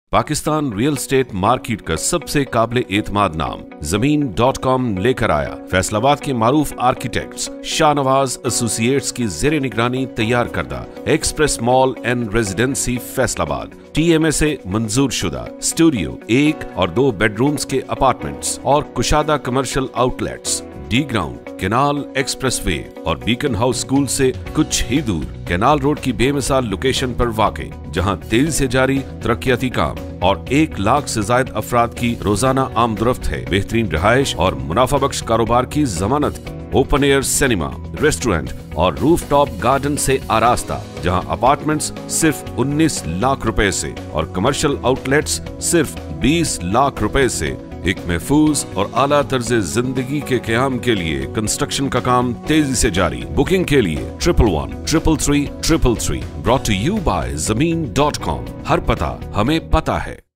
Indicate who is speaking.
Speaker 1: Pakistan real estate market का सबसे काबिल एतमाद नाम ज़मीन.com लेकर आया फैसलाबाद के मारूफ आर्किटेक्ट्स शाहनवाज एसोसिएट्स की जेर निगरानी तैयार करदा express mall and residency Faisalabad TMA से मंजूर शुदा स्टूडियो 1 और 2 बेडरूम्स के अपार्टमेंट्स और कुशादा commercial outlets the ground canal expressway और बीकन हाउस स्कूल से कुछ ही दूर कैनाल रोड की बेमिसाल लोकेशन पर वाक़ई, जहां तेजी से जारी तरक्याती काम और 1 लाख से ज्यादा अफराद की रोजाना आमदरफ्त है। बेहतरीन रिहाइश और मुनाफा बख्श कारोबार की जमानत, ओपन एयर सिनेमा, रेस्टोरेंट और रूफटॉप गार्डन से आरास्ता, जहां अपार्टमेंट्स सिर्फ 19 लाख रुपए से और कमर्शियल आउटलेट्स सिर्फ 20 लाख रुपए से। एक महफूज और आला तर्ज जिंदगी के क़याम के लिए कंस्ट्रक्शन का काम तेजी से जारी। बुकिंग के लिए 11133333 ब्रॉट टू यू बाय ज़मीन.com। हर पता हमें पता है।